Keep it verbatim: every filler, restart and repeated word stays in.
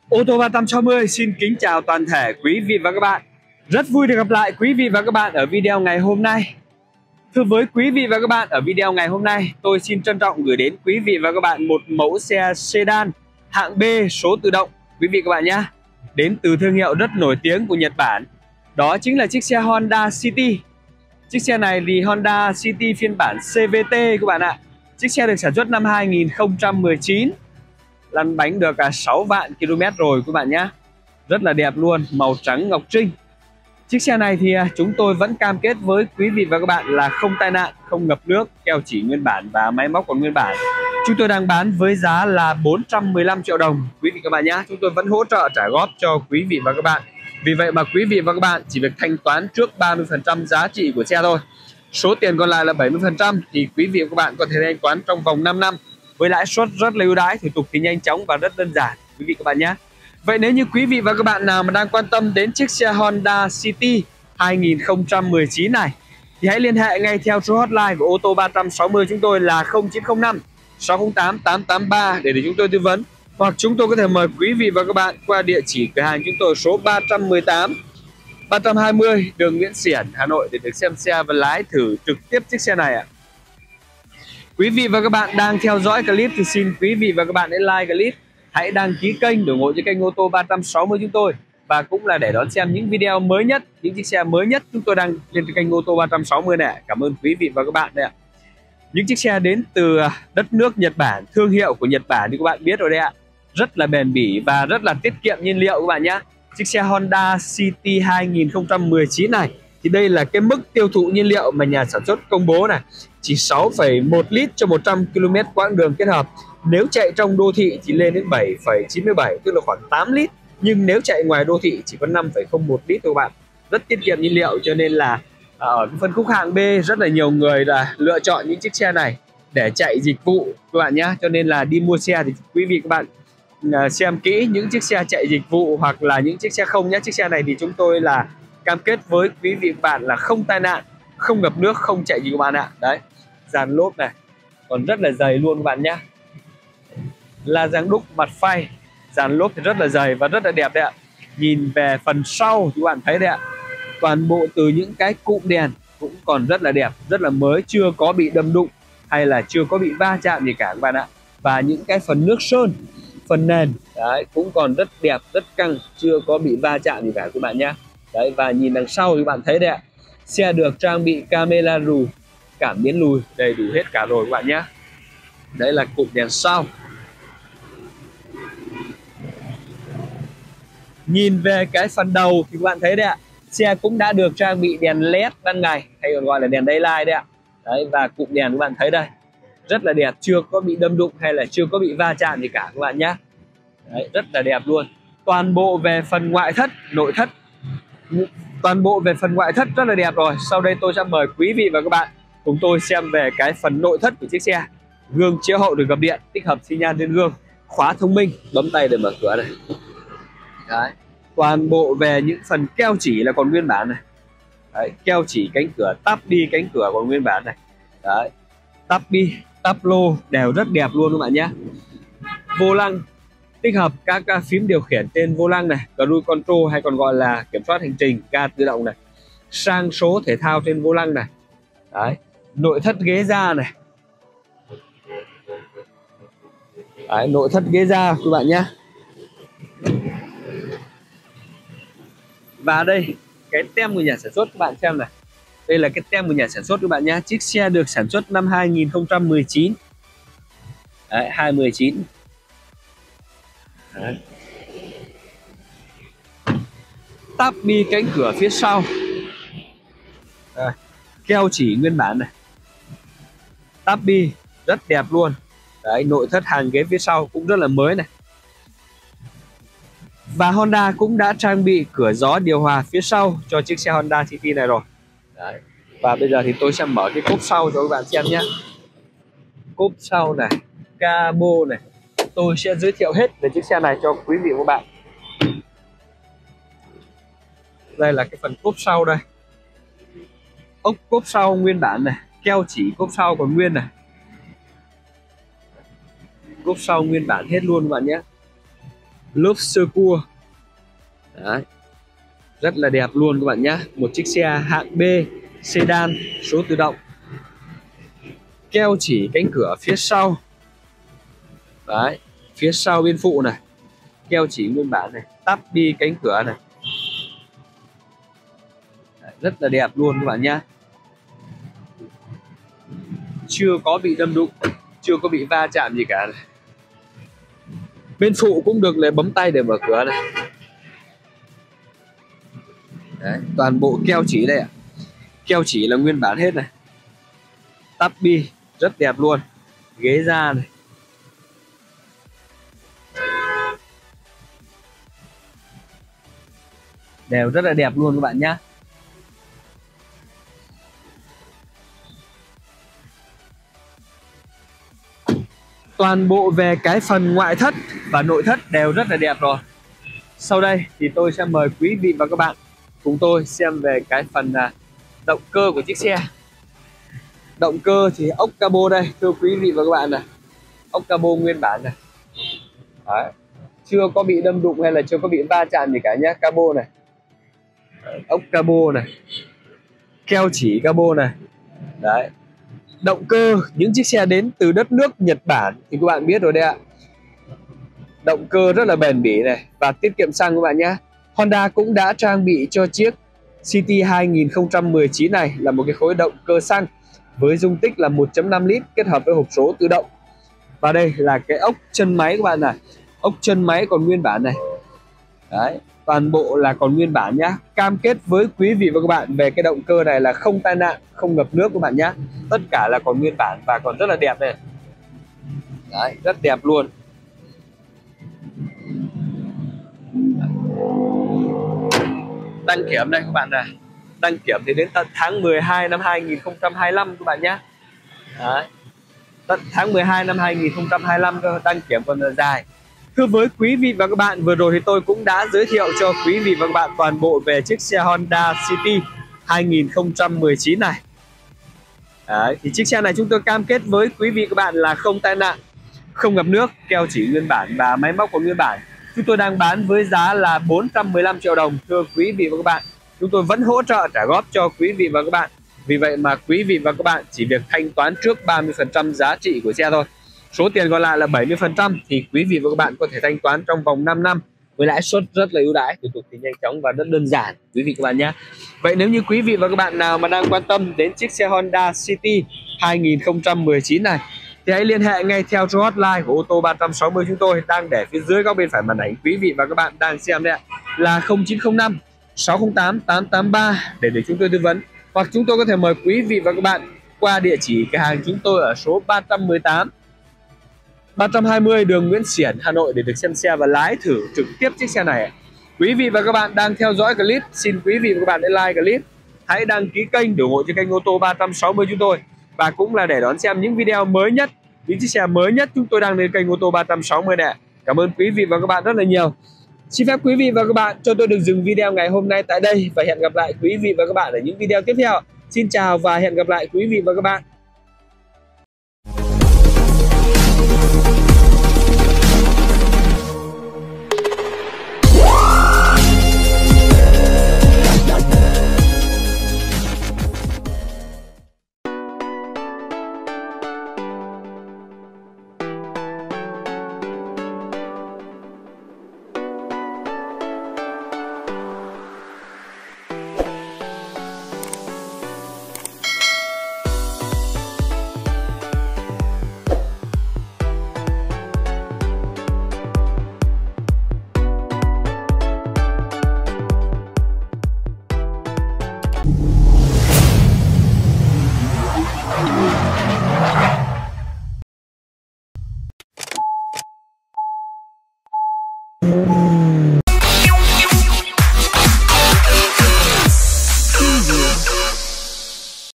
Ô tô ba sáu không xin kính chào toàn thể quý vị và các bạn. Rất vui được gặp lại quý vị và các bạn ở video ngày hôm nay. Thưa với quý vị và các bạn, ở video ngày hôm nay tôi xin trân trọng gửi đến quý vị và các bạn một mẫu xe sedan hạng B số tự động quý vị các bạn nhé. Đến từ thương hiệu rất nổi tiếng của Nhật Bản. Đó chính là chiếc xe Honda City. Chiếc xe này thì Honda City phiên bản xê vê tê các bạn ạ. Chiếc xe được sản xuất năm hai nghìn không trăm mười chín. Lăn bánh được sáu vạn ki lô mét rồi các bạn nhé. Rất là đẹp luôn, màu trắng ngọc trinh. Chiếc xe này thì chúng tôi vẫn cam kết với quý vị và các bạn là không tai nạn, không ngập nước, keo chỉ nguyên bản và máy móc còn nguyên bản. Chúng tôi đang bán với giá là bốn trăm mười lăm triệu đồng quý vị các bạn nhé. Chúng tôi vẫn hỗ trợ trả góp cho quý vị và các bạn. Vì vậy mà quý vị và các bạn chỉ việc thanh toán trước ba mươi phần trăm giá trị của xe thôi. Số tiền còn lại là bảy mươi phần trăm thì quý vị và các bạn có thể thanh toán trong vòng năm năm với lãi suất rất là ưu đãi, thủ tục thì nhanh chóng và rất đơn giản quý vị các bạn nhé. Vậy nếu như quý vị và các bạn nào mà đang quan tâm đến chiếc xe Honda City hai nghìn không trăm mười chín này thì hãy liên hệ ngay theo số hotline của ô tô ba sáu không chúng tôi là không chín không năm sáu không tám tám tám ba để để chúng tôi tư vấn, hoặc chúng tôi có thể mời quý vị và các bạn qua địa chỉ cửa hàng chúng tôi số ba trăm mười tám ba trăm hai mươi đường Nguyễn Xiển, Hà Nội để được xem xe và lái thử trực tiếp chiếc xe này ạ. Quý vị và các bạn đang theo dõi clip thì xin quý vị và các bạn hãy like clip, hãy đăng ký kênh để ủng hộ cho kênh ô tô ba sáu không chúng tôi, và cũng là để đón xem những video mới nhất, những chiếc xe mới nhất chúng tôi đăng lên kênh ô tô ba sáu không này. Cảm ơn quý vị và các bạn đấy ạ. Những chiếc xe đến từ đất nước Nhật Bản, thương hiệu của Nhật Bản thì các bạn biết rồi đấy ạ, rất là bền bỉ và rất là tiết kiệm nhiên liệu các bạn nhé. Chiếc xe Honda City hai nghìn không trăm mười chín này thì đây là cái mức tiêu thụ nhiên liệu mà nhà sản xuất công bố này, chỉ sáu phẩy một lít cho một trăm ki lô mét quãng đường kết hợp. Nếu chạy trong đô thị thì lên đến bảy phẩy chín mươi bảy, tức là khoảng tám lít. Nhưng nếu chạy ngoài đô thị chỉ có năm phẩy không một lít thôi các bạn. Rất tiết kiệm nhiên liệu, cho nên là ở phân khúc hạng B rất là nhiều người là lựa chọn những chiếc xe này để chạy dịch vụ các bạn nhé. Cho nên là đi mua xe thì quý vị các bạn xem kỹ những chiếc xe chạy dịch vụ hoặc là những chiếc xe không nhé. Chiếc xe này thì chúng tôi là cam kết với quý vị các bạn là không tai nạn, không ngập nước, không chạy gì các bạn ạ. Đấy, dàn lốp này còn rất là dày luôn các bạn nhé. La răng đúc mặt phay, dàn lốp thì rất là dày và rất là đẹp đấy ạ. Nhìn về phần sau thì các bạn thấy đấy ạ, toàn bộ từ những cái cụm đèn cũng còn rất là đẹp, rất là mới, chưa có bị đâm đụng hay là chưa có bị va chạm gì cả các bạn ạ. Và những cái phần nước sơn, phần nền đấy cũng còn rất đẹp, rất căng, chưa có bị va chạm gì cả các bạn nhé. Đấy, và nhìn đằng sau thì các bạn thấy đấy ạ, xe được trang bị camera lùi, cảm biến lùi đầy đủ hết cả rồi các bạn nhé. Đây là cụm đèn sau. Nhìn về cái phần đầu thì các bạn thấy đấy ạ, xe cũng đã được trang bị đèn led ban ngày hay còn gọi là đèn daylight đấy ạ. Đấy, và cụm đèn các bạn thấy đây rất là đẹp, chưa có bị đâm đụng hay là chưa có bị va chạm gì cả các bạn nhé. Đấy, rất là đẹp luôn. Toàn bộ về phần ngoại thất, nội thất, toàn bộ về phần ngoại thất rất là đẹp rồi. Sau đây tôi sẽ mời quý vị và các bạn cùng tôi xem về cái phần nội thất của chiếc xe. Gương chiếu hậu được gập điện, tích hợp xi nhan trên gương, khóa thông minh, bấm tay để mở cửa này. Đấy, toàn bộ về những phần keo chỉ là còn nguyên bản này. Đấy, keo chỉ cánh cửa, tắp bi cánh cửa còn nguyên bản này. Đấy, tắp bi, tắp lô đều rất đẹp luôn các bạn nhé. Vô lăng tích hợp các phím điều khiển trên vô lăng này, cruise control hay còn gọi là kiểm soát hành trình, ga tự động này, sang số thể thao trên vô lăng này. Đấy, nội thất ghế da này. Đấy, nội thất ghế da các bạn nhé. Và đây cái tem của nhà sản xuất các bạn xem này. Đây là cái tem của nhà sản xuất các bạn nhé. Chiếc xe được sản xuất năm hai nghìn không trăm mười chín. Đấy, hai nghìn không trăm mười chín. Đấy. Tắp bi cánh cửa phía sau. Đây, keo chỉ nguyên bản này. Tắp bi rất đẹp luôn. Đấy, nội thất hàng ghế phía sau cũng rất là mới này. Và Honda cũng đã trang bị cửa gió điều hòa phía sau cho chiếc xe Honda City này rồi. Đấy. Và bây giờ thì tôi sẽ mở cái cốp sau cho các bạn xem nhé. Cốp sau này, cabo này, tôi sẽ giới thiệu hết về chiếc xe này cho quý vị và các bạn. Đây là cái phần cốp sau đây. Ốc cốp sau nguyên bản này, keo chỉ cốp sau còn nguyên này. Cốp sau nguyên bản hết luôn các bạn nhé. lốp sơ cua. Đấy. Rất là đẹp luôn các bạn nhé. Một chiếc xe hạng B sedan số tự động. Keo chỉ cánh cửa phía sau. Đấy, phía sau bên phụ này, keo chỉ nguyên bản này, tắp bi cánh cửa này. Đấy, rất là đẹp luôn các bạn nhé. Chưa có bị đâm đụng, chưa có bị va chạm gì cả này. Bên phụ cũng được lấy bấm tay để mở cửa này. Đấy, toàn bộ keo chỉ đây ạ. Keo chỉ là nguyên bản hết này. Tắp bi rất đẹp luôn. Ghế da này. Đều rất là đẹp luôn các bạn nhé. Toàn bộ về cái phần ngoại thất và nội thất đều rất là đẹp rồi. Sau đây thì tôi sẽ mời quý vị và các bạn cùng tôi xem về cái phần động cơ của chiếc xe. Động cơ thì ốc cabo đây, thưa quý vị và các bạn này. Ốc cabo nguyên bản này. Đấy. Chưa có bị đâm đụng hay là chưa có bị va chạm gì cả nhé. Cabo này. Đấy. Ốc cabo này. Keo chỉ cabo này. Đấy. Động cơ, những chiếc xe đến từ đất nước Nhật Bản thì các bạn biết rồi đấy ạ. Động cơ rất là bền bỉ này và tiết kiệm xăng các bạn nhé. Honda cũng đã trang bị cho chiếc City hai nghìn không trăm mười chín này là một cái khối động cơ xăng với dung tích là một phẩy năm lít kết hợp với hộp số tự động. Và đây là cái ốc chân máy các bạn này. Ốc chân máy còn nguyên bản này. Đấy, toàn bộ là còn nguyên bản nhá. Cam kết với quý vị và các bạn về cái động cơ này là không tai nạn, không ngập nước các bạn nhá. Tất cả là còn nguyên bản và còn rất là đẹp này. Đấy, rất đẹp luôn. Đăng kiểm đây các bạn này. Đăng kiểm thì đến tận tháng mười hai năm hai nghìn không trăm hai mươi lăm các bạn nhé. Đấy. Tận tháng mười hai năm hai nghìn không trăm hai mươi lăm cơ, đăng kiểm còn dài. Thưa với quý vị và các bạn, vừa rồi thì tôi cũng đã giới thiệu cho quý vị và các bạn toàn bộ về chiếc xe Honda City hai nghìn không trăm mười chín này. Đấy, thì chiếc xe này chúng tôi cam kết với quý vị và các bạn là không tai nạn, không ngập nước, keo chỉ nguyên bản và máy móc còn nguyên bản. Chúng tôi đang bán với giá là bốn trăm mười lăm triệu đồng. Thưa quý vị và các bạn, chúng tôi vẫn hỗ trợ trả góp cho quý vị và các bạn. Vì vậy mà quý vị và các bạn chỉ việc thanh toán trước ba mươi phần trăm giá trị của xe thôi. Số tiền còn lại là bảy mươi phần trăm thì quý vị và các bạn có thể thanh toán trong vòng năm năm với lãi suất rất là ưu đãi, thủ tục thì nhanh chóng và rất đơn giản quý vị các bạn nhé. Vậy nếu như quý vị và các bạn nào mà đang quan tâm đến chiếc xe Honda City hai nghìn không trăm mười chín này thì hãy liên hệ ngay theo số hotline của ô tô ba trăm sáu mươi chúng tôi đang để phía dưới góc bên phải màn ảnh quý vị và các bạn đang xem đây ạ, là không chín không năm sáu không tám tám tám ba để được chúng tôi tư vấn, hoặc chúng tôi có thể mời quý vị và các bạn qua địa chỉ cửa hàng chúng tôi ở số ba trăm mười tám ba trăm hai mươi đường Nguyễn Xiển, Hà Nội để được xem xe và lái thử trực tiếp chiếc xe này. Quý vị và các bạn đang theo dõi clip, xin quý vị và các bạn hãy like clip, hãy đăng ký kênh để ủng hộ cho kênh ô tô ba trăm sáu mươi chúng tôi, và cũng là để đón xem những video mới nhất, những chiếc xe mới nhất chúng tôi đăng lên kênh ô tô ba trăm sáu mươi này. Cảm ơn quý vị và các bạn rất là nhiều. Xin phép quý vị và các bạn cho tôi được dừng video ngày hôm nay tại đây và hẹn gặp lại quý vị và các bạn ở những video tiếp theo. Xin chào và hẹn gặp lại quý vị và các bạn. Thank you.